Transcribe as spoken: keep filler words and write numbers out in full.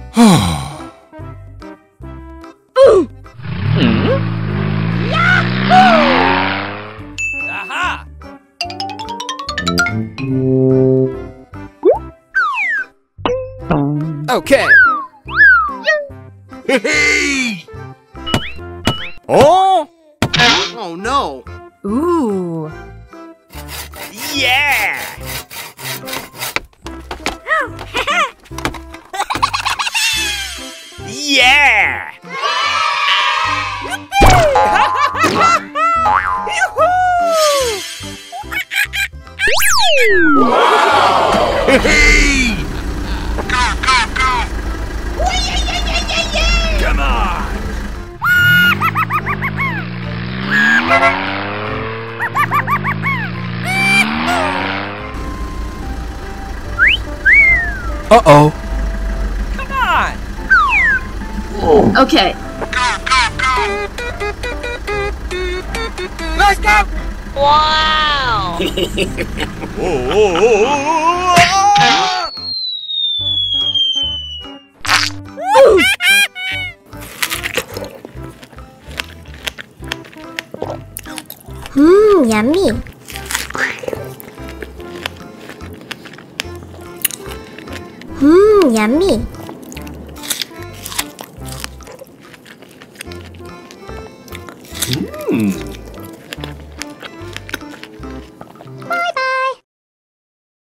Aha! Okay. Hey! Oh! Oh no! Ooh. Yeah! Yeah! Hey! Go, go, go! Come on! Uh-oh. Come on! Okay. Go, go, go! Let's go! Wow! Mmm, yummy. Mmm, yummy. Hmm.